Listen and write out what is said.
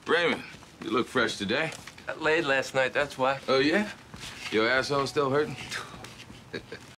Raymond, you look fresh today. Got laid last night, that's why. Oh, yeah? Your asshole still hurting?